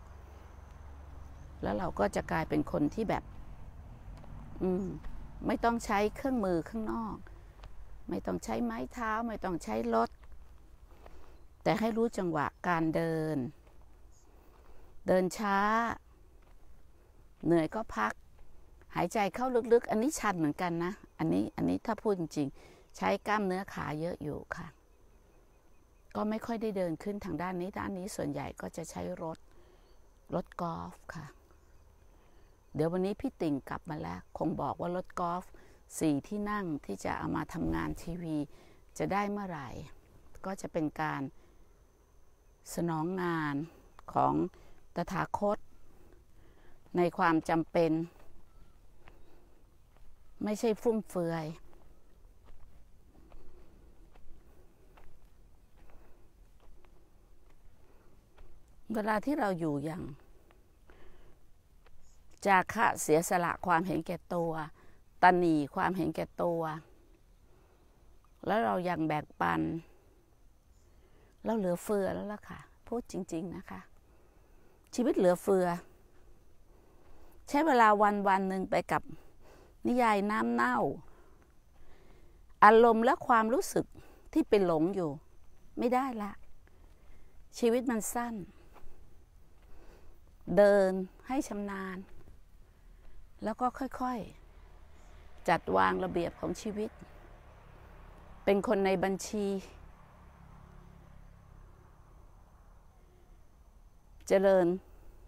แล้วเราก็จะกลายเป็นคนที่แบบอืมไม่ต้องใช้เครื่องมือข้างนอกไม่ต้องใช้ไม้เท้าไม่ต้องใช้รถแต่ให้รู้จังหวะการเดินเดินช้าเหนื่อยก็พักหายใจเข้าลึกๆอันนี้ชันเหมือนกันนะอันนี้อันนี้ถ้าพูดจริงๆใช้กล้ามเนื้อขาเยอะอยู่ค่ะก็ไม่ค่อยได้เดินขึ้นทางด้านนี้ด้านนี้ส่วนใหญ่ก็จะใช้รถรถกอล์ฟค่ะเดี๋ยววันนี้พี่ติ่งกลับมาแล้วคงบอกว่ารถกอล์ฟสี่ที่นั่งที่จะเอามาทำงานทีวีจะได้เมื่อไหร่ก็จะเป็นการสนองงานของตถาคตในความจำเป็นไม่ใช่ฟุ่มเฟือยเวลาที่เราอยู่อย่างจาคะเสียสละความเห็นแก่ตัวตนีความเห็นแก่ตัวแล้วเรายังแบ่งปันเราเหลือเฟือแล้วล่ะค่ะพูดจริงๆนะคะชีวิตเหลือเฟือใช้เวลาวันวันหนึ่งไปกับนิยายน้ำเน่าอารมณ์และความรู้สึกที่เป็นหลงอยู่ไม่ได้ละชีวิตมันสั้นเดินให้ชำนาญแล้วก็ค่อยๆจัดวางระเบียบของชีวิตเป็นคนในบัญชีเจริญ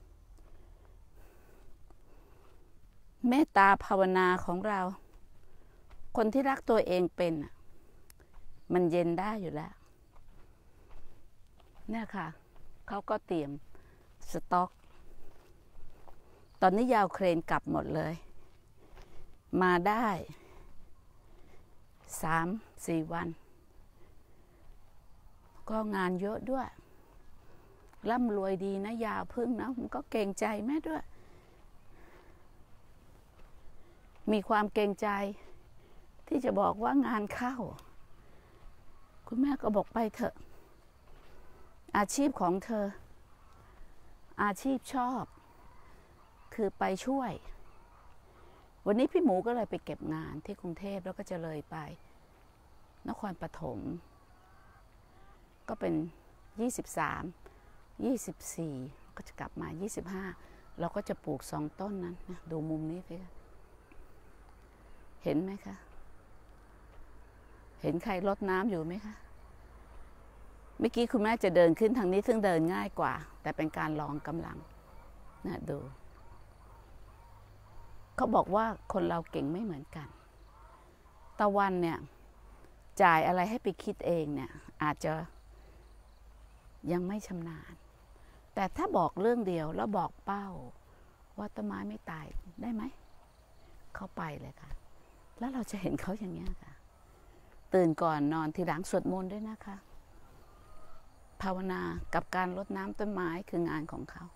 เมตตาภาวนาของเราคนที่รักตัวเองเป็นมันเย็นได้อยู่แล้วเนี่ยค่ะเขาก็เตรียมสต็อกตอนนี้ยาวเครนกลับหมดเลยมาได้สามสี่วันก็งานเยอะด้วยร่ำรวยดีนะยาวพึ่งนะมันก็เกรงใจแม่ด้วยมีความเกรงใจที่จะบอกว่างานเข้าคุณแม่ก็บอกไปเถอะอาชีพของเธออาชีพชอบคือไปช่วยวันนี้พี่หมูก็เลยไปเก็บงานที่กรุงเทพแล้วก็จะเลยไปนครปฐมก็เป็นยี่สิบสาม ยี่สิบสี่ก็จะกลับมายี่สิบห้าเราก็จะปลูกสองต้นนั้นนะดูมุมนี้สิเห็นไหมคะเห็นใครรดน้ำอยู่ไหมคะเมื่อกี้คุณแม่จะเดินขึ้นทางนี้ซึ่งเดินง่ายกว่าแต่เป็นการลองกำลังนะดูเขาบอกว่าคนเราเก่งไม่เหมือนกันตะวันเนี่ยจ่ายอะไรให้ไปคิดเองเนี่ยอาจจะยังไม่ชำนาญแต่ถ้าบอกเรื่องเดียวแล้วบอกเป้าว่าต้นไม้ไม่ตายได้ไหมเข้าไปเลยค่ะแล้วเราจะเห็นเขาอย่างนี้ค่ะตื่นก่อนนอนทีหลังสวดมนต์ด้วยนะคะภาวนากับการรดน้ำต้นไม้คืองานของเขา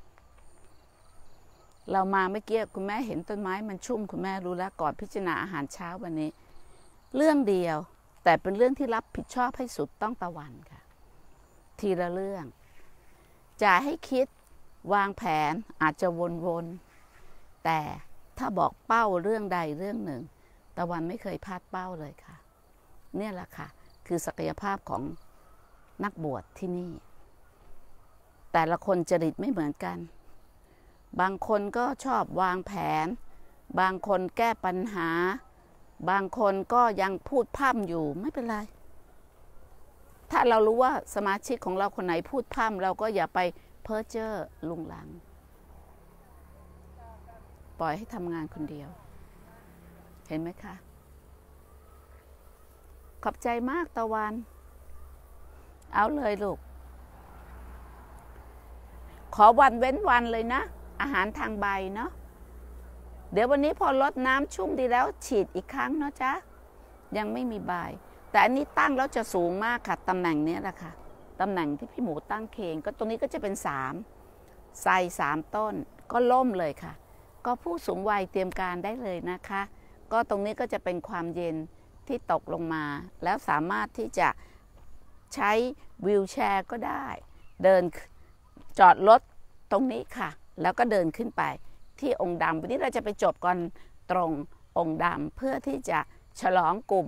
เรามาเมื่อกี้คุณแม่เห็นต้นไม้มันชุ่มคุณแม่รู้แล้วก่อนพิจารณาอาหารเช้าวันนี้เรื่องเดียวแต่เป็นเรื่องที่รับผิดชอบให้สุดต้องตะวันค่ะทีละเรื่องจะให้คิดวางแผนอาจจะวนๆแต่ถ้าบอกเป้าเรื่องใดเรื่องหนึ่งตะวันไม่เคยพลาดเป้าเลยค่ะเนี่ยแหละค่ะคือศักยภาพของนักบวชที่นี่แต่ละคนจริตไม่เหมือนกันบางคนก็ชอบวางแผนบางคนแก้ปัญหาบางคนก็ยังพูดพร่ำอยู่ไม่เป็นไรถ้าเรารู้ว่าสมาชิกของเราคนไหนพูดพร่ำเราก็อย่าไปเพ้อเจ้อลุงหลังปล่อยให้ทำงานคนเดียวเห็นไหมคะขอบใจมากตะวันเอาเลยลูกขอวันเว้นวันเลยนะอาหารทางใบเนาะเดี๋ยววันนี้พอลดน้ำชุ่มดีแล้วฉีดอีกครั้งเนาะจ๊ะยังไม่มีใบแต่อันนี้ตั้งแล้วจะสูงมากค่ะตำแหน่งนี้แหละค่ะตำแหน่งที่พี่หมูตั้งเคงก็ตรงนี้ก็จะเป็นสามใส่สามต้นก็ล่มเลยค่ะก็ผู้สูงวัยเตรียมการได้เลยนะคะก็ตรงนี้ก็จะเป็นความเย็นที่ตกลงมาแล้วสามารถที่จะใช้วีลแชร์ก็ได้เดินจอดรถตรงนี้ค่ะแล้วก็เดินขึ้นไปที่องค์ดำวันนี้เราจะไปจบกันตรงองค์ดำเพื่อที่จะฉลองกลุ่ม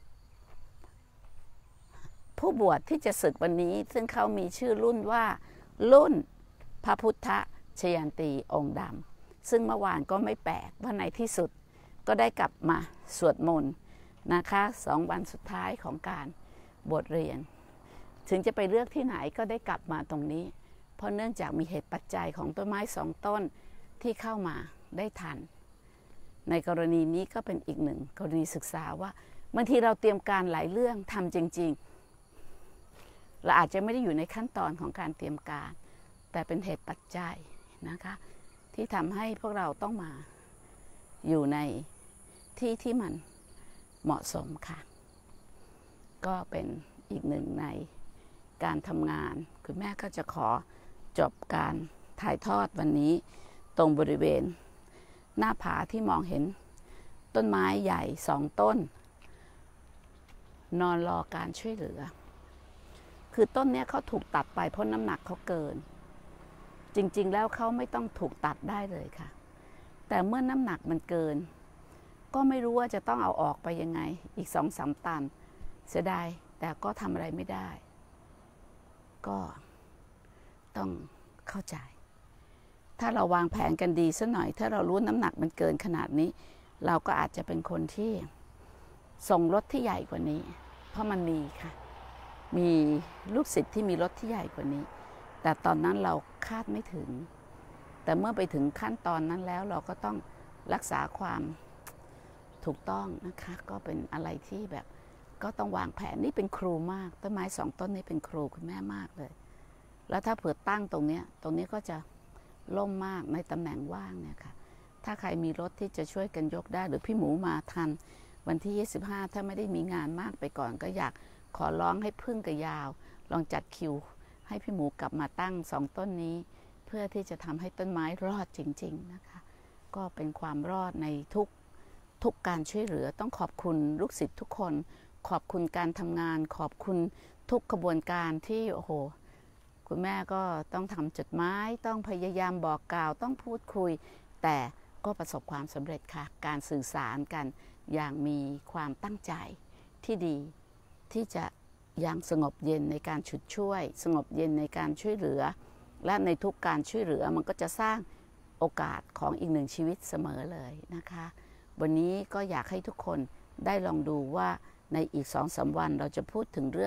ผู้บวชที่จะศึกวันนี้ซึ่งเขามีชื่อรุ่นว่ารุ่นพระพุทธชยันตีองค์ดำซึ่งเมื่อวานก็ไม่แปลกว่าในที่สุดก็ได้กลับมาสวดมนต์นะคะสองวันสุดท้ายของการบวชเรียนถึงจะไปเลือกที่ไหนก็ได้กลับมาตรงนี้เพราะเนื่องจากมีเหตุปัจจัยของต้นไม้สองต้นที่เข้ามาได้ทันในกรณีนี้ก็เป็นอีกหนึ่งกรณีศึกษาว่าบางทีเราเตรียมการหลายเรื่องทำจริงๆเราอาจจะไม่ได้อยู่ในขั้นตอนของการเตรียมการแต่เป็นเหตุปัจจัยนะคะที่ทำให้พวกเราต้องมาอยู่ในที่ที่มันเหมาะสมค่ะก็เป็นอีกหนึ่งในการทำงานคุณแม่ก็จะขอจบการถ่ายทอดวันนี้ตรงบริเวณหน้าผาที่มองเห็นต้นไม้ใหญ่สองต้นนอนรอการช่วยเหลือคือต้นนี้เขาถูกตัดไปเพราะน้ำหนักเขาเกินจริงๆแล้วเขาไม่ต้องถูกตัดได้เลยค่ะแต่เมื่อน้ำหนักมันเกินก็ไม่รู้ว่าจะต้องเอาออกไปยังไงอีกสองสามตันเสียดายแต่ก็ทำอะไรไม่ได้ก็ต้องเข้าใจถ้าเราวางแผนกันดีสักหน่อยถ้าเรารู้น้ำหนักมันเกินขนาดนี้เราก็อาจจะเป็นคนที่ส่งรถที่ใหญ่กว่านี้เพราะมันมีค่ะมีลูกศิษย์ที่มีรถที่ใหญ่กว่านี้แต่ตอนนั้นเราคาดไม่ถึงแต่เมื่อไปถึงขั้นตอนนั้นแล้วเราก็ต้องรักษาความถูกต้องนะคะก็เป็นอะไรที่แบบก็ต้องวางแผนนี่เป็นครูมากต้นไม้สองต้นนี้เป็นครูคุณแม่มากเลยแล้วถ้าเผื่อตั้งตรงนี้ตรงนี้ก็จะล่มมากในตำแหน่งว่างเนี่ยค่ะถ้าใครมีรถที่จะช่วยกันยกได้หรือพี่หมูมาทันวันที่ยี่สิบห้าถ้าไม่ได้มีงานมากไปก่อนก็อยากขอร้องให้พึ่งกับยาวลองจัดคิวให้พี่หมูกลับมาตั้งสองต้นนี้เพื่อที่จะทำให้ต้นไม้รอดจริงๆนะคะก็เป็นความรอดในทุกทุกการช่วยเหลือต้องขอบคุณลูกศิษย์ทุกคนขอบคุณการทำงานขอบคุณทุกกระบวนการที่โอ้โหคุณแม่ก็ต้องทำจดหมายต้องพยายามบอกกล่าวต้องพูดคุยแต่ก็ประสบความสำเร็จค่ะการสื่อสารกันอย่างมีความตั้งใจที่ดีที่จะยังสงบเย็นในการฉุดช่วยสงบเย็นในการช่วยเหลือและในทุกการช่วยเหลือมันก็จะสร้างโอกาสของอีกหนึ่งชีวิตเสมอเลยนะคะวันนี้ก็อยากให้ทุกคนได้ลองดูว่าในอีกสองสามวันเราจะพูดถึงเรื่อง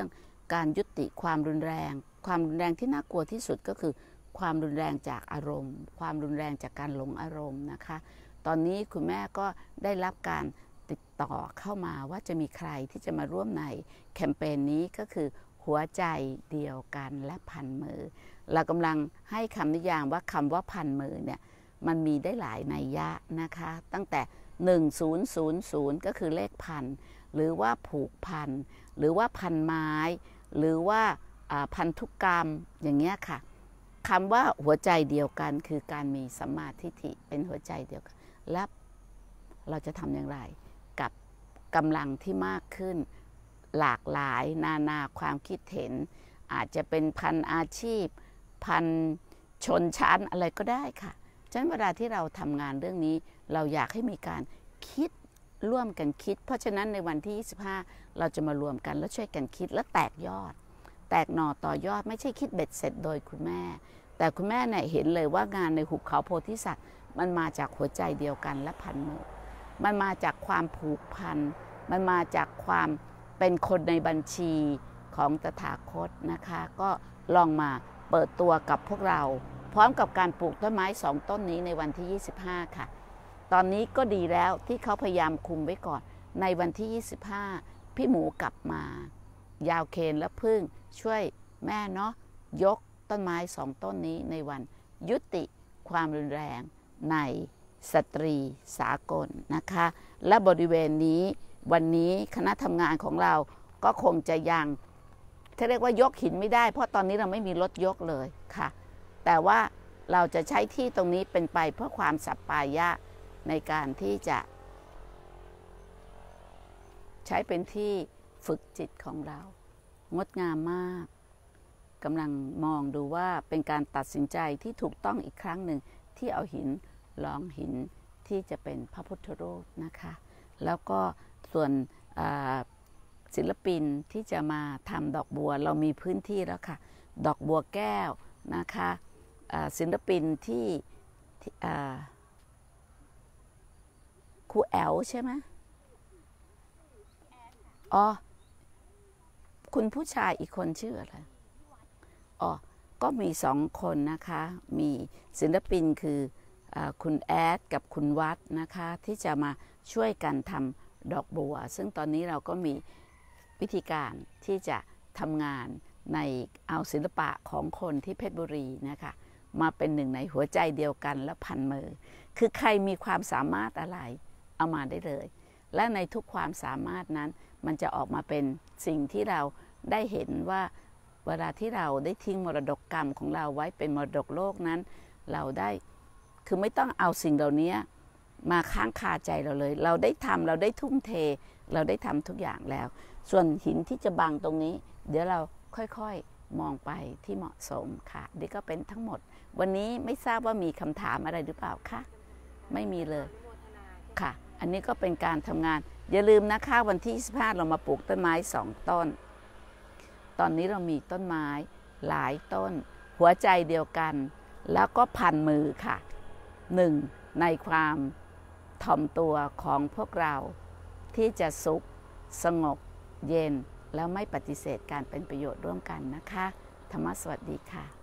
การยุติความรุนแรงความรุนแรงที่น่ากลัวที่สุดก็คือความรุนแรงจากอารมณ์ความรุนแรงจากการหลงอารมณ์นะคะตอนนี้คุณแม่ก็ได้รับการติดต่อเข้ามาว่าจะมีใครที่จะมาร่วมในแคมเปญนี้ก็คือหัวใจเดียวกันและพันมือเรากำลังให้คำนิยามว่าคำว่าพันมือเนี่ยมันมีได้หลายนัยยะนะคะตั้งแต่หนึ่ง ศูนย์ ศูนย์ ศูนย์ก็คือเลขพันหรือว่าผูกพันหรือว่าพันไม้หรือว่าพันธุกรรมอย่างเงี้ยค่ะคำว่าหัวใจเดียวกันคือการมีสัมมาทิฏฐิเป็นหัวใจเดียวกันและเราจะทำอย่างไรกับกำลังที่มากขึ้นหลากหลายนานาความคิดเห็นอาจจะเป็นพันอาชีพพันชนชั้นอะไรก็ได้ค่ะฉะนั้นเวลาที่เราทำงานเรื่องนี้เราอยากให้มีการคิดร่วมกันคิดเพราะฉะนั้นในวันที่ยี่สิบห้าเราจะมารวมกันแล้วช่วยกันคิดและแตกยอดแตกหน่อต่อยอดไม่ใช่คิดเบ็ดเสร็จโดยคุณแม่แต่คุณแม่เนี่ยเห็นเลยว่างานในหุบเขาโพธิสัตว์มันมาจากหัวใจเดียวกันและพันมือมันมาจากความผูกพันมันมาจากความเป็นคนในบัญชีของตถาคตนะคะก็ลองมาเปิดตัวกับพวกเราพร้อมกับการปลูกต้นไม้สองต้นนี้ในวันที่ยี่สิบห้าค่ะตอนนี้ก็ดีแล้วที่เขาพยายามคุมไว้ก่อนในวันที่ยี่สิบห้าพี่หมูกลับมายาวเคนและพึ่งช่วยแม่เนาะยกต้นไม้สองต้นนี้ในวันยุติความรุนแรงในสตรีสากลนะคะและบริเวณนี้วันนี้คณะทำงานของเราก็คงจะยังถ้าเรียกว่ายกหินไม่ได้เพราะตอนนี้เราไม่มีรถยกเลยค่ะแต่ว่าเราจะใช้ที่ตรงนี้เป็นไปเพื่อความสัปปายะในการที่จะใช้เป็นที่ฝึกจิตของเรางดงามมากกำลังมองดูว่าเป็นการตัดสินใจที่ถูกต้องอีกครั้งหนึ่งที่เอาหินรองหินที่จะเป็นพระพุทธรูปนะคะแล้วก็ส่วนศิลปินที่จะมาทำดอกบัวเรามีพื้นที่แล้วค่ะดอกบัวแก้วนะคะศิลปินที่ครูแอลใช่ไหมอ๋อคุณผู้ชายอีกคนชื่ออะไรอ๋อก็มีสองคนนะคะมีศิลปินคืออคุณแอดกับคุณวัดนะคะที่จะมาช่วยกันทำดอกบัวซึ่งตอนนี้เราก็มีวิธีการที่จะทำงานในเอาศิลปะของคนที่เพชรบุรีนะคะมาเป็นหนึ่งในหัวใจเดียวกันและพันมือคือใครมีความสามารถอะไรเอามาได้เลยและในทุกความสามารถนั้นมันจะออกมาเป็นสิ่งที่เราได้เห็นว่าเวลาที่เราได้ทิ้งมรดกกรรมของเราไว้เป็นมรดกโลกนั้นเราได้คือไม่ต้องเอาสิ่งเหล่านี้มาค้างคาใจเราเลยเราได้ทำเราได้ทุ่มเทเราได้ทำทุกอย่างแล้วส่วนหินที่จะบังตรงนี้เดี๋ยวเราค่อยๆมองไปที่เหมาะสมค่ะนี่ก็เป็นทั้งหมดวันนี้ไม่ทราบว่ามีคำถามอะไรหรือเปล่าคะไม่มีเลยค่ะอันนี้ก็เป็นการทำงานอย่าลืมนะคะวันที่ยี่สิบห้าเรามาปลูกต้นไม้สองต้นตอนนี้เรามีต้นไม้หลายต้นหัวใจเดียวกันแล้วก็พันมือค่ะหนึ่งในความถ่อมตัวของพวกเราที่จะสุขสงบเย็นแล้วไม่ปฏิเสธการเป็นประโยชน์ร่วมกันนะคะธรรมะสวัสดีค่ะ